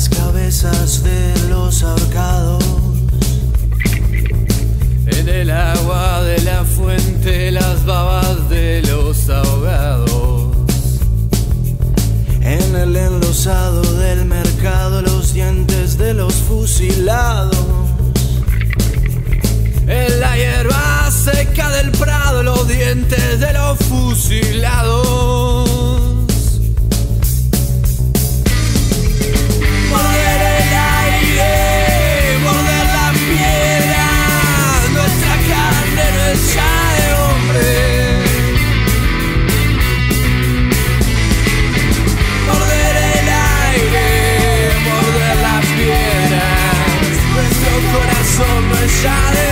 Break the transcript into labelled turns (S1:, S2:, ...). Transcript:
S1: las cabezas de los ahorcados.
S2: En el agua de la fuente, las babas de los ahogados.
S1: En el enlosado del mercado, los dientes de los fusilados.
S2: En la hierba seca del prado, los dientes de los fusilados. Morder el aire, morder la piedra, nuestra carne no es ya de hombre. Morder el aire, morder la piedra, nuestro corazón no es ya de